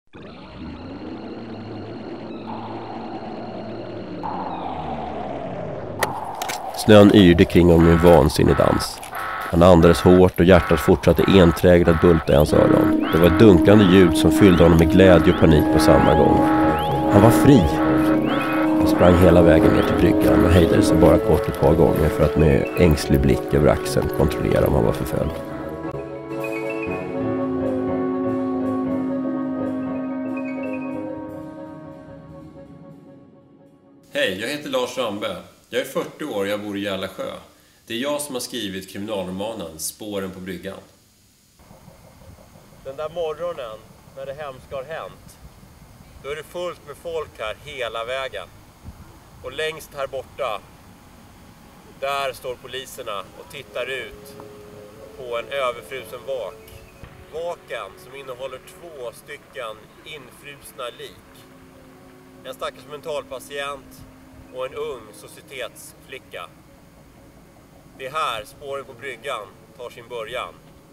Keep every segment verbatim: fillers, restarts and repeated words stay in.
Snön yrde kring honom i en vansinnig dans. Han andades hårt och hjärtat fortsatte enträget att bulta i hans öron. Det var ett dunkande ljud som fyllde honom med glädje och panik på samma gång. Han var fri! Han sprang hela vägen ner till bryggan och hejdade sig bara kort ett par gånger för att med ängslig blick över axeln kontrollera om han var förföljd. Hej, jag heter Lars Rambe. Jag är fyrtio år och jag bor i Järlasjö. Det är jag som har skrivit kriminalromanen Spåren på bryggan. Den där morgonen när det hemska har hänt, då är det fullt med folk här hela vägen. Och längst här borta, där står poliserna och tittar ut på en överfrusen vak. Vaken som innehåller två stycken infrusna lik. En stackars mentalpatient och en ung societetsflicka. Det är här Spåren på bryggan tar sin början.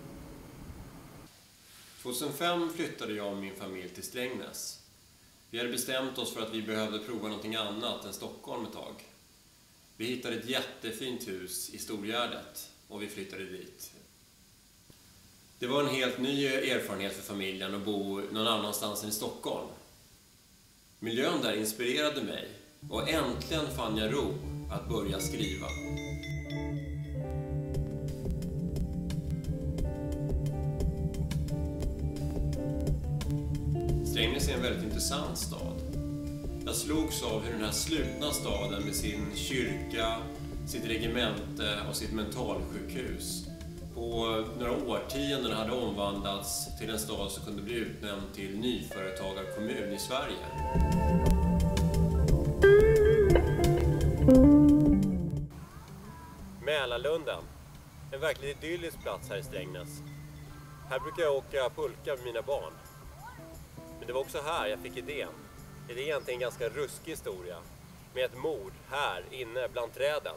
tjugohundrafem flyttade jag och min familj till Strängnäs. Vi hade bestämt oss för att vi behövde prova någonting annat än Stockholm ett tag. Vi hittade ett jättefint hus i Storgärdet och vi flyttade dit. Det var en helt ny erfarenhet för familjen att bo någon annanstans än i Stockholm. Miljön där inspirerade mig och äntligen fann jag ro att börja skriva. Strängnäs är en väldigt intressant stad. Jag slogs av hur den här slutna staden med sin kyrka, sitt regemente och sitt mentalsjukhus på några årtionden hade omvandlats till en stad som kunde bli utnämnd till nyföretagarkommun i Sverige. Mälarlunden, en verkligt idyllisk plats här i Strängnäs. Här brukar jag åka pulka med mina barn. Men det var också här jag fick idén. Det är egentligen en ganska ruskig historia. Med ett mord här inne bland träden.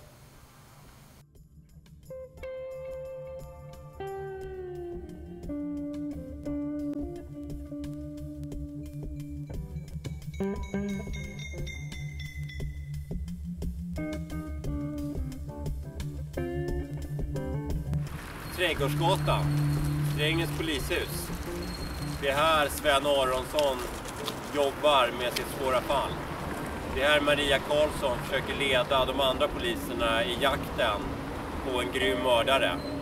Trädgårdsgatan, Strängnäs polishus. Det är här Sven Aronsson jobbar med sitt svåra fall. Det är här Maria Karlsson försöker leda de andra poliserna i jakten på en grym mördare.